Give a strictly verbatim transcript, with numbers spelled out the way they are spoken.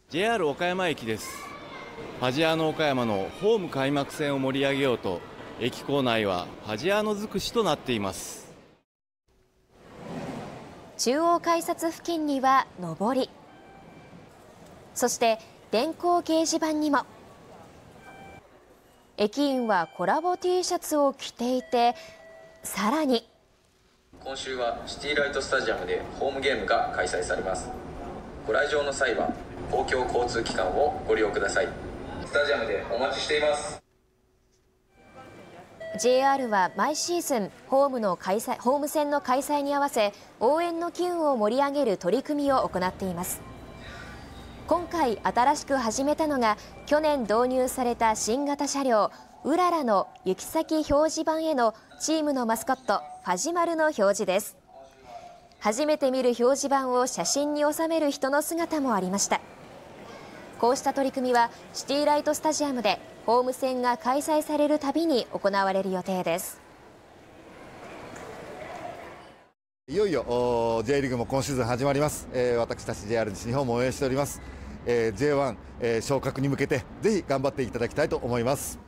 ジェイアール 岡山駅です。ファジアーノ岡山のホーム開幕戦を盛り上げようと、駅構内はファジアーノ尽くしとなっています。 中央改札付近には上り、そして電光掲示板にも駅員はコラボ T シャツを着ていて、さらに今週はシティライトスタジアムでホームゲームが開催されます。ご来場の際は公共交通機関をご利用ください。スタジアムでお待ちしています。 ジェイアール は毎シーズンホームの開催ホーム戦の開催に合わせ応援の機運を盛り上げる取り組みを行っています。今回新しく始めたのが去年導入された新型車両うららの行き先表示板へのチームのマスコットファジマルの表示です。初めて見る表示板を写真に収める人の姿もありました。こうした取り組みはシティライトスタジアムでホーム戦が開催されるたびに行われる予定です。 いよいよ J リーグも今シーズン始まります。えー、私たち ジェイアール 西日本も応援しております。えー、ジェイワン、えー、昇格に向けてぜひ頑張っていただきたいと思います。